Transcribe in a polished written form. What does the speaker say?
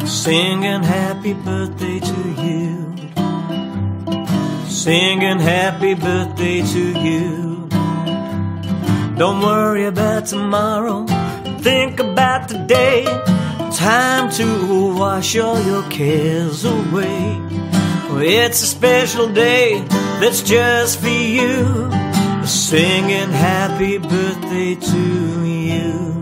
singing happy birthday to you, singing happy birthday to you. Don't worry about tomorrow, think about today. Time to wash all your cares away. It's a special day that's just for you, singing happy birthday to you.